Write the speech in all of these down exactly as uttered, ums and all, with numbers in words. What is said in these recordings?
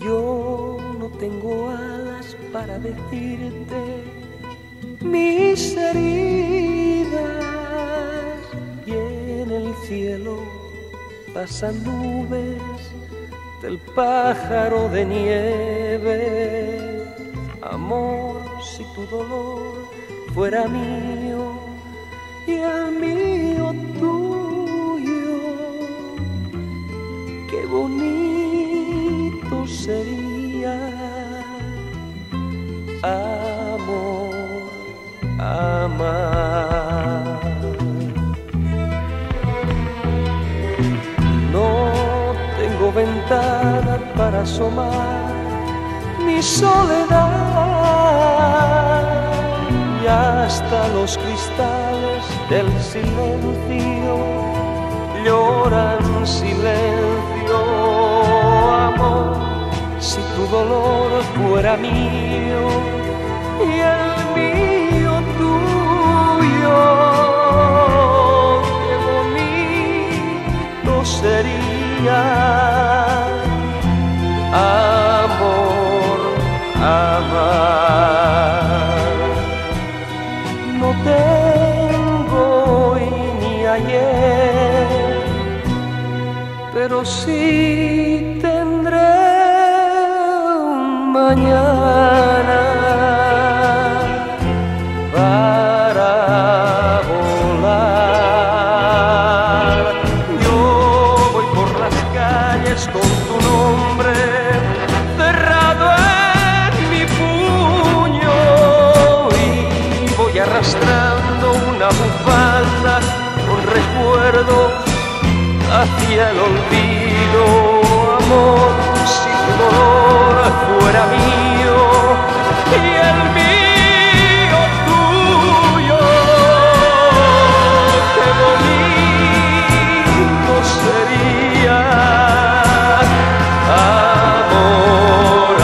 Yo no tengo alas para decirte mis heridas, y en el cielo pasan nubes del pájaro de nieve. Amor, si tu dolor fuera mío y el mío tuyo, qué bonito sería. Amor, amar. No tengo ventana para asomar mi soledad, y hasta los cristales del silencio lloran silencio. Amor, si tu dolor fuera mío y el mío tuyo, qué bonito sería. Amor, amar. No tengo hoy ni ayer, pero sí tendré un mañana para volar. Yo voy por las calles con tu nombre cerrado en mi puño, y voy arrastrando una bufanda con recuerdos hacia el olvido. Amor, si tu dolor fuera mío y el mío tuyo, qué bonito sería. Amor,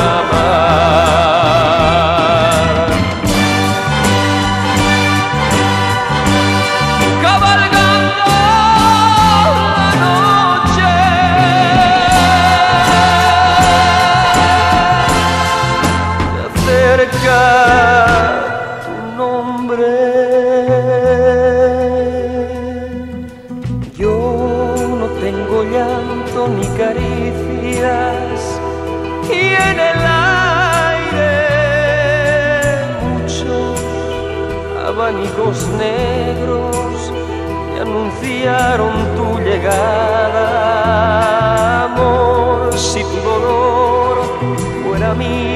amar. Cabalgando la noche, se acerca tu nombre. Yo no tengo llanto ni caricias, y en el aire muchos abanicos negros me anunciaron tu llegada. Amor, si tu dolor fuera mío